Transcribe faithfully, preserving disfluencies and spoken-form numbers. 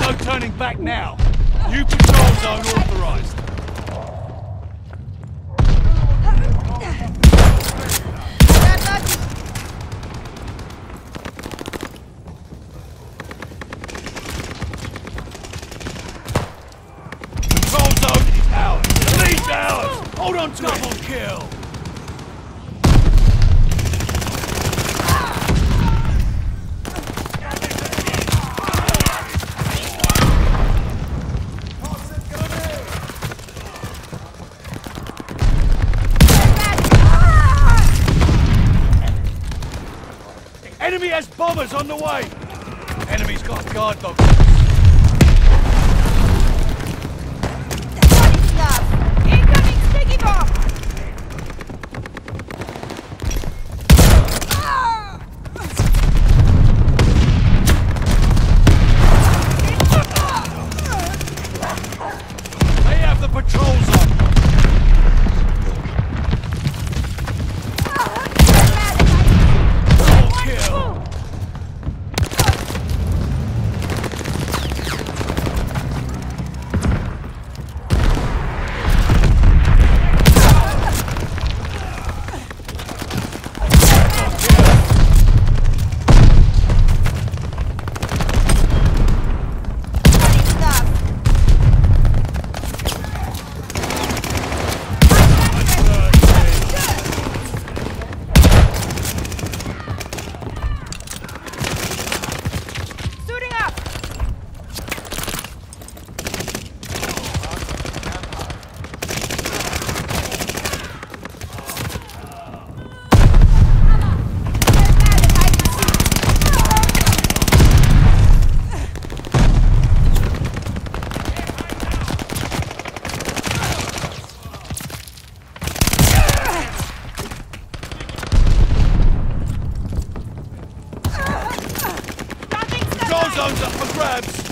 no turning back now. New patrol zone authorized. Patrol zone is ours. At least ours. Hold on to Double it. Kill. Enemy has bombers on the way! Enemy's got guard dogs. Body slap! Incoming sticky bomb! They have the patrols on. Zone's up for grabs!